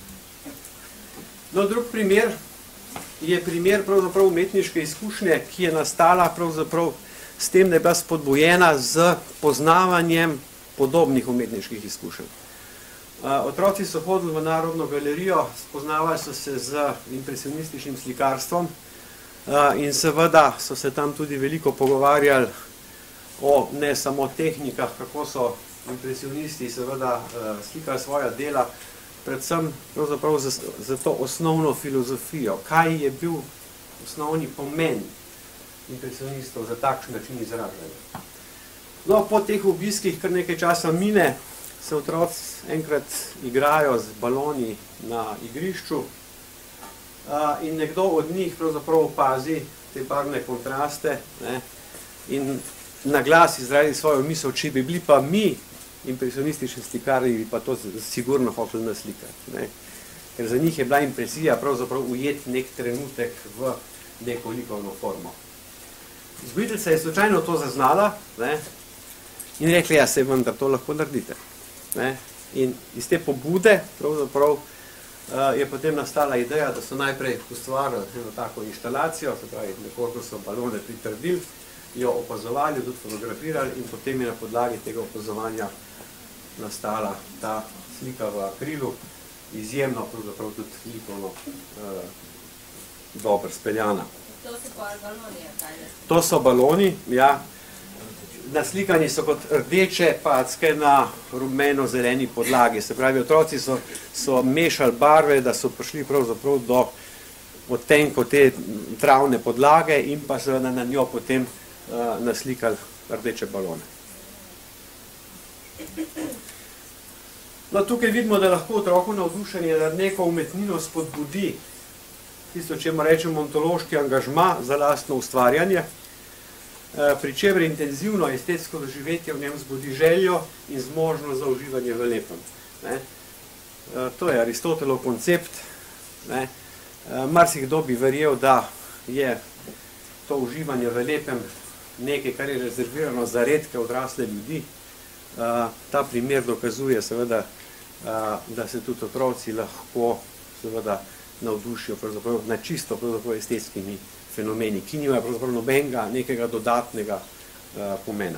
No, drug primer je primer pravzaprav umetniške izkušnje, ki je nastala pravzaprav s tem, da je bila spodbujena z poznavanjem podobnih umetniških izkušenj. Otroci so hodili v Narodno galerijo, spoznavali so se z impresionističnim slikarstvom in seveda so se tam tudi veliko pogovarjali o ne samo tehnikah, kako so impresionisti seveda slikali svoja dela, predvsem pravzaprav za, za to osnovno filozofijo, kaj je bil osnovni pomen impresionistov za takšen način izražanja. No, po teh obiskih kar nekaj časa mine, se otroci enkrat igrajo z baloni na igrišču in nekdo od njih pravzaprav opazi te barvne kontraste, ne, in na glas izrazi svojo misel, če bi bili pa mi impresionistični slikarji, bi pa to sigurno hoteli naslikati. Ne. Ker za njih je bila impresija pravzaprav ujeti nek trenutek v neko likovno formo. Vzgojiteljica je slučajno to zaznala, ne, in rekla, ja, se vendar to lahko naredite. Ne. In iz te pobude pravzaprav uh, je potem nastala ideja, da so najprej ustvarili eno tako inštalacijo, se pravi, nekoliko so balone pritrdili, jo opazovali, tudi fotografirali in potem je na podlagi tega opazovanja nastala ta slika v akrilu, izjemno pravzaprav tudi likovno uh, dobro speljana. To so pa baloni, kaj? To so baloni, ja. Naslikani so kot rdeče packe na rumeno-zeleni podlagi. Se pravi, otroci so, so mešali barve, da so prišli pravzaprav do odtenkov te travne podlage in pa seveda na njo potem uh, naslikali rdeče balone. No, tukaj vidimo, da lahko otroku navdušenje nad neko umetnino spodbudi tisto, čemu rečemo ontološki angažma za lastno ustvarjanje, pri čemer intenzivno estetsko doživetje v njem zbudi željo in zmožnost za uživanje v lepem. Ne? To je Aristotelov koncept. Ne? Marsikdo bi verjel, da je to uživanje v lepem nekaj, kar je rezervirano za redke odrasle ljudi. Ta primer dokazuje seveda, da se tudi otroci lahko seveda navdušijo pravzaprav na čisto pravzaprav estetskimi fenomeni, ki nimajo pravzaprav nobenega nekega dodatnega uh, pomena.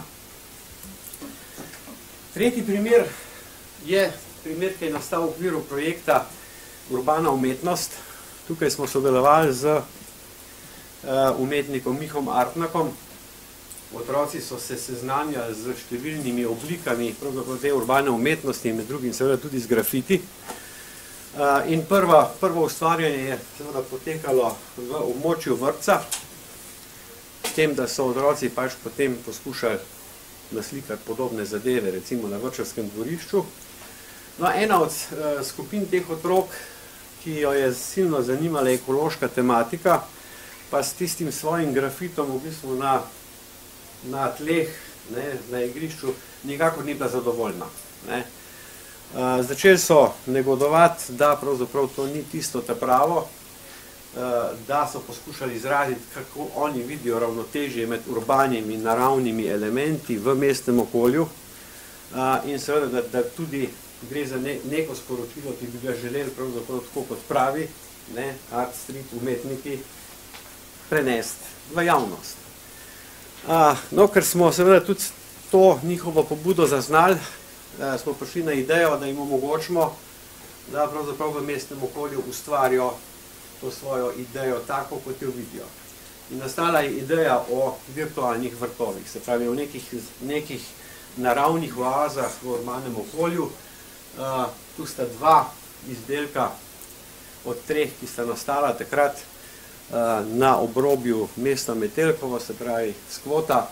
Tretji primer je primer, ki je nastal v okviru projekta Urbana umetnost. Tukaj smo sodelovali z uh, umetnikom Mihom Artnakom. Otroci so se seznanjali z številnimi oblikami pravzaprav te urbane umetnosti, med drugim seveda tudi z grafiti. Uh, in prva, prvo ustvarjanje je seveda potekalo v območju vrtca, s tem, da so otroci pač potem poskušali naslikati podobne zadeve, recimo na vrtčevskem dvorišču. No, ena od uh, skupin teh otrok, ki jo je silno zanimala ekološka tematika, pa s tistim svojim grafitom v bistvu na, na tleh, ne, na igrišču, nikakor ni bila zadovoljna. Ne. Uh, začeli so negodovati, da pravzaprav to ni tisto ta pravo, uh, da so poskušali izraziti, kako oni vidijo ravnotežje med urbanimi in naravnimi elementi v mestnem okolju uh, in seveda, da, da tudi gre za ne, neko sporočilo, ki bi ga želeli pravzaprav tako kot pravi, ne, art street umetniki, prenesti v javnost. Uh, no, ker smo seveda tudi to njihovo pobudo zaznali, smo prišli na idejo, da jim omogočimo, da pravzaprav v mestnem okolju ustvarijo to svojo idejo tako, kot jo vidijo. In nastala je ideja o virtualnih vrtovih, se pravi o nekih, nekih naravnih oazah v urbanem okolju. Uh, tu sta dva izdelka od treh, ki sta nastala takrat uh, na obrobju mesta Metelkovo, se pravi Skvota.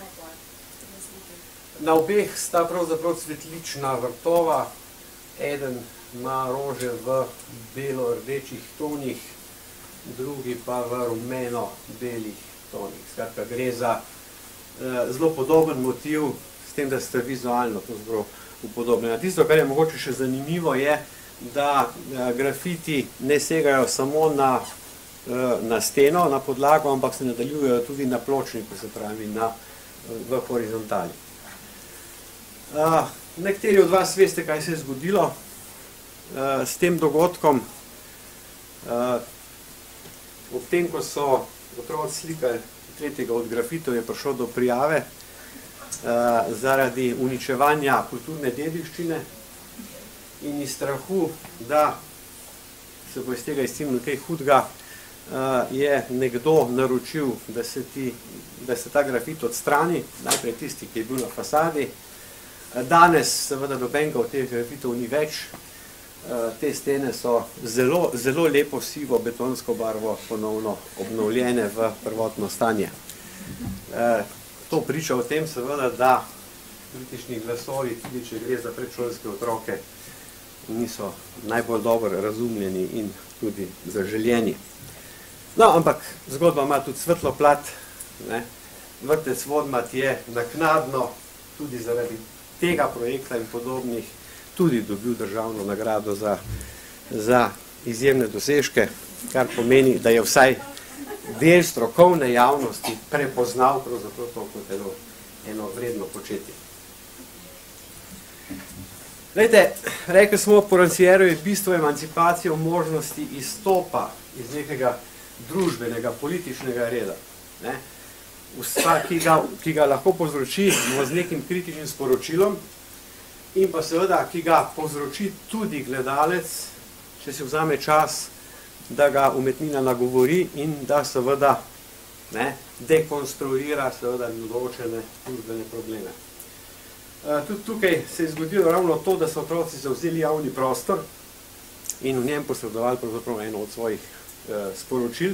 Na obeh sta pravzaprav cvetlična vrtova, eden ima rože v belo-rdečih tonih, drugi pa v rumeno-belih tonih. Skratka, gre za eh, zelo podoben motiv, s tem, da sta vizualno to zelo upodobljena. Tisto, kar je mogoče še zanimivo, je, da eh, grafiti ne segajo samo na, eh, na steno, na podlago, ampak se nadaljujejo tudi na pločniku, se pravi na, v horizontali. Uh, nekateri od vas veste, kaj se je zgodilo uh, s tem dogodkom. Uh, ob tem, ko so otroci slikali tretjega od grafitov, je prišlo do prijave uh, zaradi uničevanja kulturne dediščine. in iz strahu, da se bo iz tega izcimilo kaj hudega, je nekdo naročil, da se, ti, da se ta grafit odstrani, najprej tisti, ki je bil na fasadi. Danes seveda nobenega od teh grafitov ni več. Te stene so zelo, zelo lepo sivo betonsko barvo ponovno obnovljene v prvotno stanje. To priča o tem seveda, da kritični glasovi, tudi če gre za predšolske otroke, niso najbolj dobro razumljeni in tudi zaželjeni. No, ampak zgodba ima tudi svetlo plat. Ne? Vrtec Vodmat je naknadno tudi zaradi tega projekta in podobnih tudi dobil državno nagrado za, za izjemne dosežke, kar pomeni, da je vsaj del strokovne javnosti prepoznal pravzaprav to kot eno, eno vredno početje. Glejte, rekli smo, Poranciero je bistvo emancipacije v možnosti izstopa iz nekega družbenega, političnega reda. Ne? Vsa, ki ga, ki ga lahko povzroči z nekim kritičnim sporočilom in pa seveda, ki ga povzroči tudi gledalec, če si vzame čas, da ga umetnina nagovori in da seveda ne, dekonstruira seveda določene družbene probleme. Tudi tukaj se je zgodilo ravno to, da so otroci zavzeli javni prostor in v njem posredovali pravzaprav eno od svojih eh, sporočil.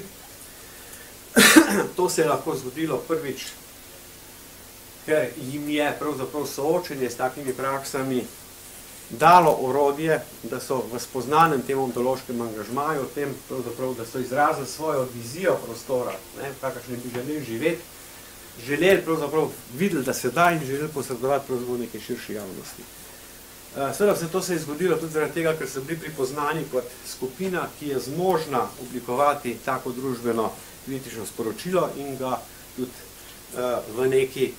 To se je lahko zgodilo prvič, ker jim je pravzaprav soočenje s takimi praksami dalo orodje, da so v spoznanem tem ontološkem angažmaju, o tem, da so izrazili svojo vizijo prostora, ne, kakšne bi želeli živeti, želeli pravzaprav videli, da se da in želeli posredovati pravzaprav neke širše javnosti. Seveda vse to se je zgodilo tudi zaradi tega, ker so bili pripoznani kot skupina, ki je zmožna oblikovati tako družbeno kritično sporočilo in ga tudi uh, v neki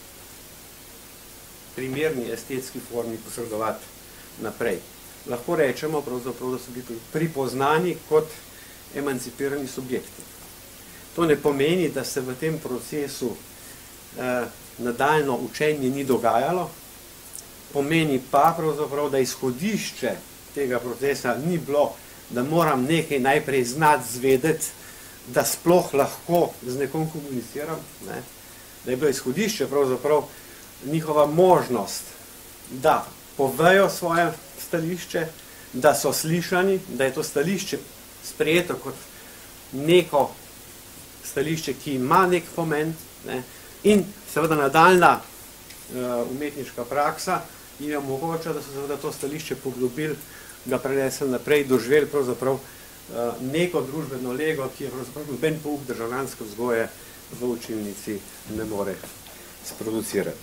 primerni estetski formi posredovati naprej. Lahko rečemo pravzaprav, da so bili pripoznani kot emancipirani subjekti. To ne pomeni, da se v tem procesu uh, nadaljno učenje ni dogajalo, pomeni pa pravzaprav, da izhodišče tega procesa ni bilo, da moram nekaj najprej znati zvedeti, da sploh lahko z nekom komuniciram, ne? Da je bilo izhodišče pravzaprav njihova možnost, da povejo svoje stališče, da so slišani, da je to stališče sprejeto kot neko stališče, ki ima nek pomen, ne? In seveda nadaljna uh, umetniška praksa jim je omogoča, da so seveda to stališče poglobili, ga prenesli naprej, doživeli pravzaprav uh, neko družbeno lego, ki je pravzaprav noben pouk državljanske vzgoje v učilnici ne more sproducirati.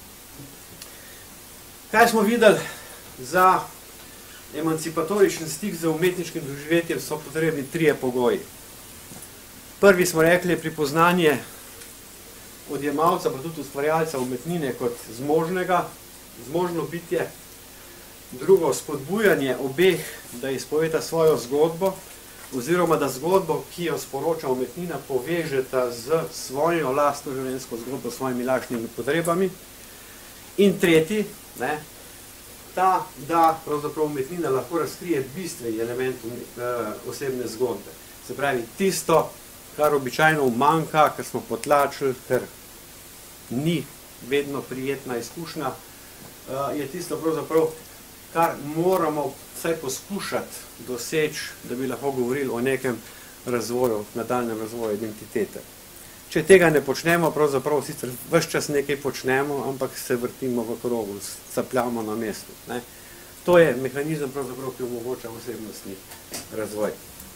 Kaj smo videli? Za emancipatoričen stik z umetniškim doživetjem so potrebni trije pogoji. Prvi smo rekli pripoznanje odjemalca, pa tudi ustvarjalca umetnine kot zmožnega, zmožno bitje. Drugo, spodbujanje obeh, da izpoveta svojo zgodbo, oziroma da zgodbo, ki jo sporoča umetnina, povežeta z svojo lastno življenjsko zgodbo, s svojimi lažnimi potrebami. In tretji, ne, ta, da pravzaprav umetnina lahko razkrije bistveni element osebne zgodbe. Se pravi, tisto, kar običajno manjka, ker smo potlačili, ker ni vedno prijetna izkušnja, je tisto pravzaprav, kar moramo vsaj poskušati doseči, da bi lahko govorili o nekem razvoju, nadaljnem razvoju identitete. Če tega ne počnemo, pravzaprav sicer ves čas nekaj počnemo, ampak se vrtimo v krogu, capljamo na mestu. Ne? To je mehanizem, pravzaprav, ki omogoča osebnostni razvoj.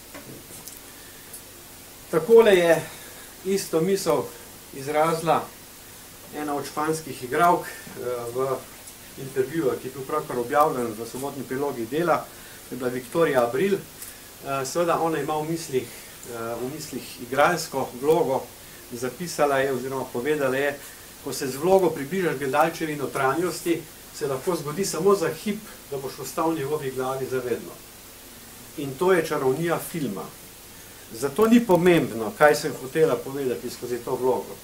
Takole je isto misel izrazila ena od španskih igralk v intervjuju, ki je bil pravkar objavljen v sobotni prilogi Dela, je bila Viktorija Abril. Seveda ona ima v mislih, v mislih igralsko vlogo, zapisala je oziroma povedala je, ko se z vlogo približaš gledalčevi notranjosti, se lahko zgodi samo za hip, da boš ostal v njegovi glavi zavedno. In to je čarovnija filma. Zato ni pomembno, kaj sem hotela povedati skozi to vlogo.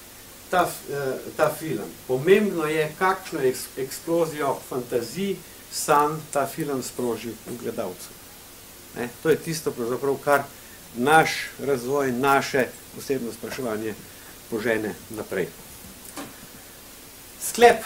Ta, ta film. Pomembno je, kakšno eksplozijo fantazij, sam ta film sproži v gledalcu. Ne? To je tisto, pravzaprav, kar naš razvoj, naše osebno spraševanje požene naprej. Sklep.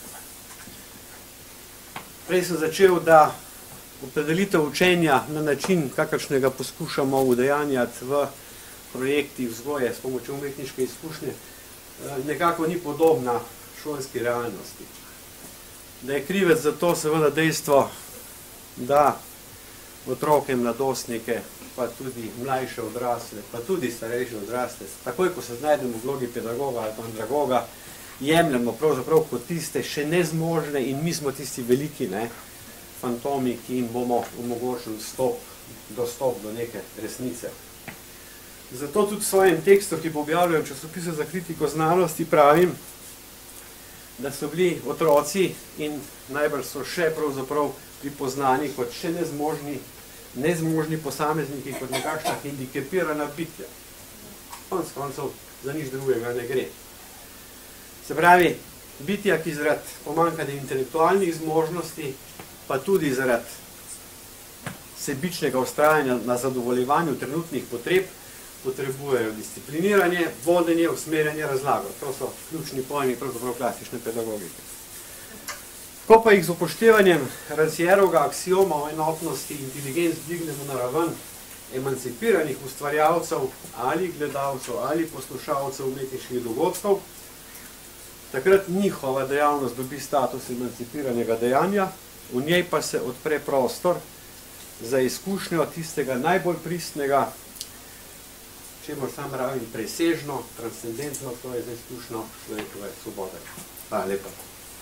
Prej sem začel, da opredelitev učenja na način, kakršnega poskušamo udejanjati v projektih vzgoje s pomočjo umetniške izkušnje, nekako ni podobna šolski realnosti. Da je krivec za to seveda dejstvo, da otroke, mladostnike, pa tudi mlajše odrasle, pa tudi starejše odrasle, takoj, ko se znajdemo v vlogi pedagoga ali pa andragoga, jemljamo pravzaprav kot tiste še nezmožne in mi smo tisti veliki, ne, fantomi, ki jim bomo omogočili stop, dostop do neke resnice. Zato tudi v svojem tekstu, ki bo objavljen v časopisu za kritiko znanosti, pravim, da so bili otroci in najbolj so še pravzaprav pripoznani kot še nezmožni, nezmožni posamezniki, kot nekakšna hendikepirana bitja. Konec koncev za nič drugega ne gre. Se pravi, bitja, ki zaradi pomanjkanja intelektualnih zmožnosti, pa tudi zaradi sebičnega vztrajanja na zadovoljevanju trenutnih potreb, potrebujejo discipliniranje, vodenje, usmerjanje, razlago. To so ključni pojmi pravzaprav klasične pedagogike. Ko pa jih z upoštevanjem Razierovega aksioma o enotnosti inteligenc dvignemo na raven emancipiranih ustvarjalcev ali gledalcev ali poslušalcev umetniških dogodkov, takrat njihova dejavnost dobi status emancipiranega dejanja, v njej pa se odpre prostor za izkušnjo tistega najbolj pristnega, čemur sam pravim presežno, transcendentno, to je za izkušnjo človekove svobode. Hvala lepa.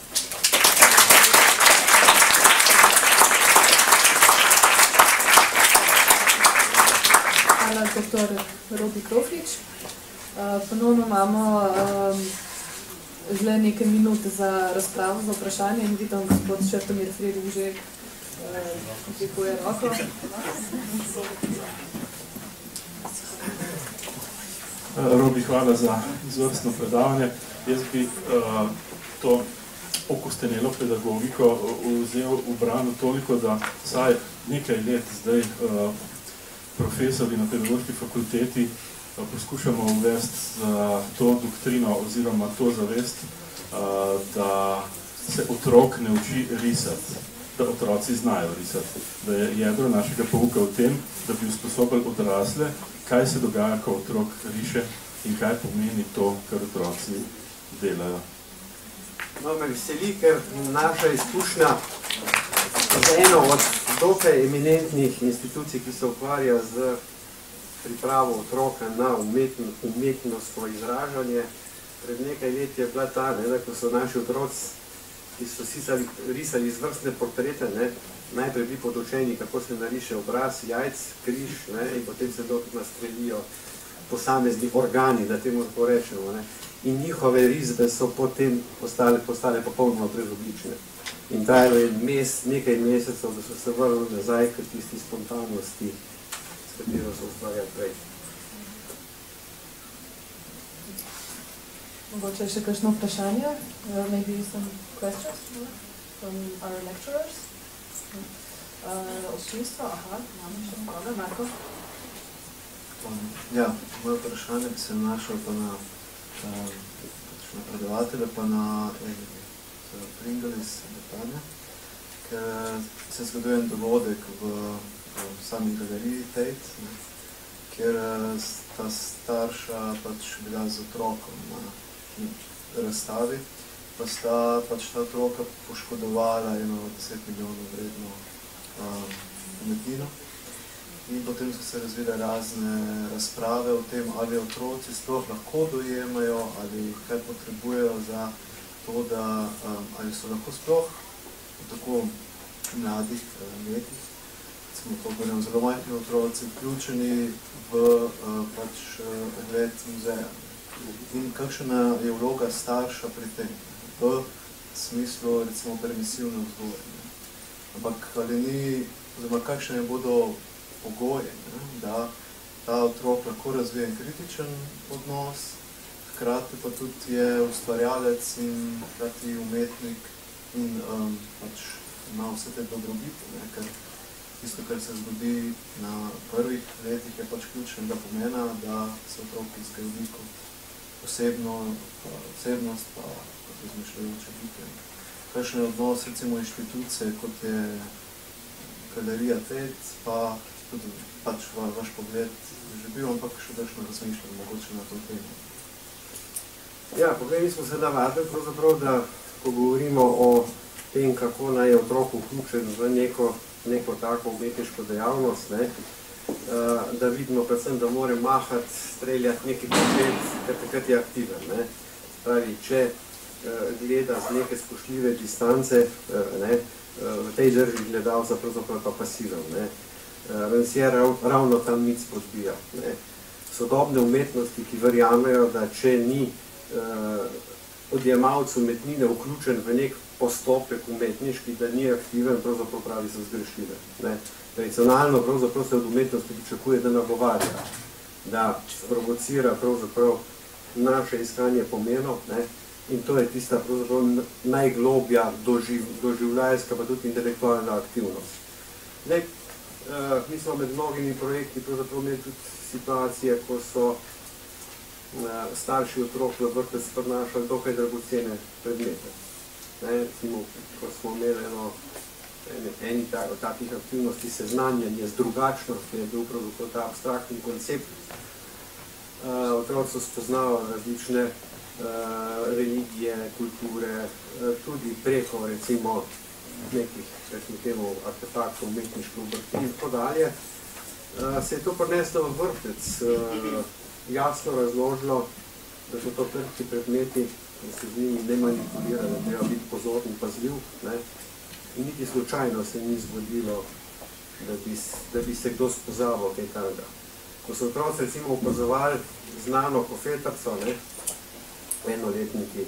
Hvala, doktor Robi Kroflič. Ponovno imamo zle nekaj minut za razpravo, za vprašanje in vidim, gospod Šrtomir Fredrik že dviguje roko. Robi, hvala za izvrstno predavanje. Jaz bi uh, to okostenelo pedagogiko vzel v brano toliko, da vsaj nekaj let zdaj uh, profesori na pedagoški fakulteti uh, poskušamo uvesti uh, to doktrino oziroma to zavest, uh, da se otrok ne uči risati, da otroci znajo risati. Da je jedro našega pouka v tem, da bi usposobili odrasle, kaj se dogaja, ko otrok riše in kaj pomeni to, kar otroci delajo. No, me veseli, ker naša izkušnja z eno od dokaj eminentnih institucij, ki se ukvarja z pripravo otroka na umetno, umetnostno izražanje. Pred nekaj let je bila ta, ne, da ko so naši otroci, ki so sisali, risali izvrstne portrete, ne, najprej bili podučeni, kako se nariše obraz, jajc, križ, ne, in potem se dok nastrelijo posamezni organi, da temu tako rečemo. Ne. In njihove risbe so potem postale, postale popolnoma brezoblične. In trajalo je mes, nekaj mesecev, da so se vrli nazaj k tisti spontanosti, s katero so ustvarjali prej. Mogoče še kakšno vprašanje? Uh, maybe some questions from our lecturers? Uh, občinstvo, aha, imamo še koga, Marko? Ja, moje vprašanje bi se našel pa na, uh, na predavatelja, pa na Pringalis Betanja, ker se zgoduje en dogodek v, v sami galeriji Tate, ne, kjer sta starša pač bila z otrokom na razstavi, pa sta pač ta otroka poškodovala eno deset milijonov vredno um, umetnino. In potem so se razvile razne razprave o tem, ali otroci sploh lahko dojemajo, ali kaj potrebujejo za to, da um, ali so lahko sploh v tako mladih letih, smo to govorili, zelo majhni otroci, vključeni v uh, pač ogled muzeja. In kakšna je vloga starša pri tem, v smislu, recimo, permisivne vzgoje. Ampak ali ni, oziroma kakšne bodo pogoje, ne, da ta otrok lahko razvije kritičen odnos, hkrati pa tudi je ustvarjalec in hkrati umetnik in um, pač ima vse te dobrobite, ne, ker tisto, kar se zgodi na prvih letih, je pač ključnega pomena, da se otroki zgradi kot osebno, pa osebnost, pa kot izmišljajoče bitje. Kakšen je odnos, recimo, inštitucije, kot je Galerija Tet, pa tudi pač va, vaš pogled že bil, ampak še kakšno razmišljam mogoče na to temo. Ja, pogled, mi smo se navadili pravzaprav, da ko govorimo o tem, kako naj je otrok vključen v neko, neko tako umetniško dejavnost, ne, da vidimo predvsem, da mora mahati, streljati neki pogled, ker takrat je aktiven. Ne. Pravi, če gleda z neke spoštljive distance, ne, v tej drži gledalca pravzaprav pa pasiven. Ne. Rancière ravno tam nic podbija. Ne. Sodobne umetnosti, ki verjamejo, da če ni odjemalec umetnine vključen v nek postopek umetniški, da ni aktiven, pravzaprav pravi so zgrešljive. Tradicionalno pravzaprav se od umetnosti pričakuje, da nagovarja, da sprovocira pravzaprav naše iskanje pomenov, ne? In to je tista pravzaprav najglobja doživ, doživljajska, pa tudi intelektualna aktivnost. Ne, uh, mi smo med mnogimi projekti pravzaprav imeli tudi situacije, ko so starši otrok v vrtec prinašali dokaj dragocene predmete. Ne, recimo, ko smo imeli eno, eni od takih aktivnosti seznanjanje z drugačnostjo, je bil pravzaprav ta abstraktni koncept. Uh, otroci so spoznavali različne uh, religije, kulture, uh, tudi preko recimo nekih, recimo temu, artefaktov, umetniških obrti in tako dalje. Uh, se je to prineslo v vrtec. Uh, jasno razložilo, da so to krhki predmeti, da se z njimi ne manipulira, da treba biti pozorn in pazljiv. Ne? In niti slučajno se ni zgodilo, da bi, da bi se kdo spozabil kaj takega. Ko so otroci recimo opazovali znano kofetrco, ne, enoletniki,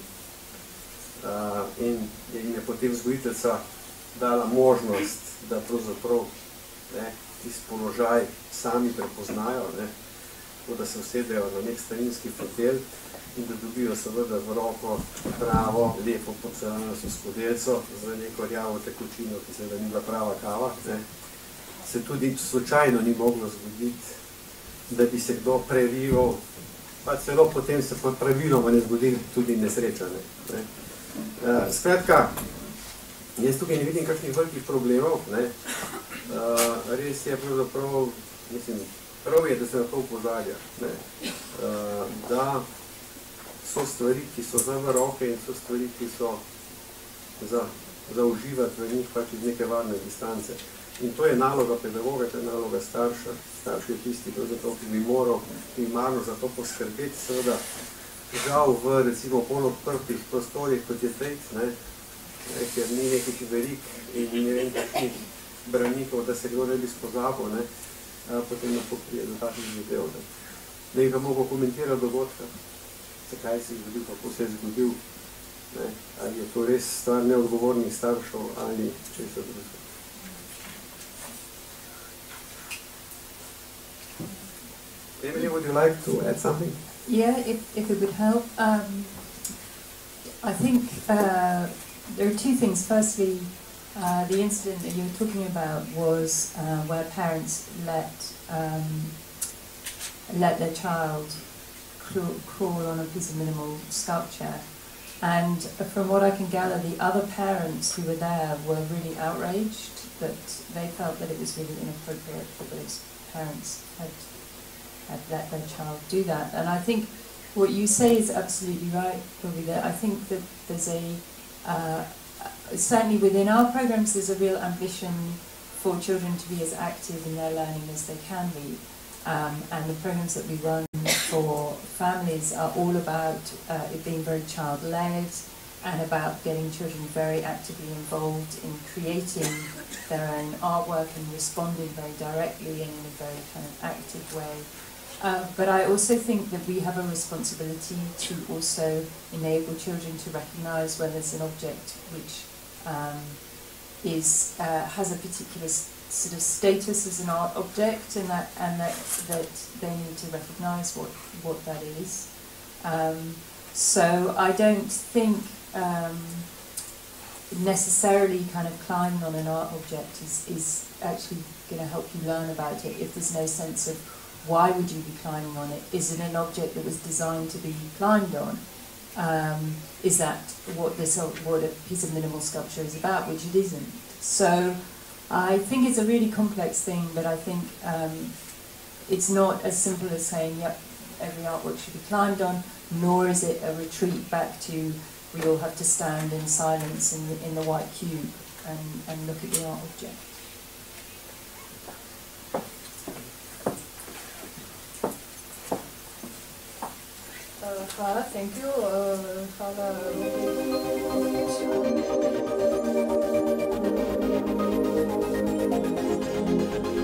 uh, in jim je potem vzgojiteljica dala možnost, da pravzaprav ne, tisti položaj sami prepoznajo, ne, da se usedejo na nek starinski fotelj in da dobijo seveda v roko pravo, lepo porcelanasto skodelico z neko rjavo tekočino, ki seveda ni bila prava kava. Ne. Se tudi slučajno ni moglo zgoditi, da bi se kdo prerival, pa celo potem se pod praviloma ne zgodi tudi nesrečane. Ne. Uh, skratka, jaz tukaj ne vidim kakšnih velikih problemov. Ne. Uh, res je pravzaprav, mislim, prav je, da se na to upozarja, ne, da so stvari, ki so za v roke in so stvari, ki so za, za uživati v njih pač iz neke varne distance. In to je naloga pedagoga, to je naloga starša. Starš je tisti, ki bi moral primarno za to poskrbeti, seveda žal v recimo polodprtih prostorih, kot je Tet, ne, ker ni nekih verik in ne vem kakšnih branikov, da se kdo ne bi spozabil, ne, potem lahko prije do takih zadev. Da jih ga mogo komentirati dogodka, zakaj se je zgodil, kako se je zgodil, ne, ali je to res stvar neodgovornih staršev ali česa drugega. Emily, would you like to add something? Yeah, if, if it would help. Um, I think uh, there are two things. Firstly, Uh, the incident that you were talking about was uh, where parents let um, let their child crawl, crawl on a piece of minimal sculpture, and from what I can gather, the other parents who were there were really outraged that they felt that it was really inappropriate that those parents had had let their child do that. And I think what you say is absolutely right, Bobby. That I think that there's a uh, certainly within our programs there's a real ambition for children to be as active in their learning as they can be, um, and the programs that we run for families are all about uh, it being very child-led and about getting children very actively involved in creating their own artwork and responding very directly and in a very kind of active way. Uh, but I also think that we have a responsibility to also enable children to recognise when there's an object which um, is uh, has a particular s sort of status as an art object, and that and that that they need to recognise what what that is. Um, so I don't think um, necessarily kind of climbing on an art object is, is actually going to help you learn about it if there's no sense of why would you be climbing on it? Is it an object that was designed to be climbed on? Um, is that what this what a piece of minimal sculpture is about, which it isn't. So I think it's a really complex thing, but I think um, it's not as simple as saying, yep, every artwork should be climbed on, nor is it a retreat back to we all have to stand in silence in the, in the white cube and, and look at the art object. Uh, hvala, thank you. Uh, hvala, Robi.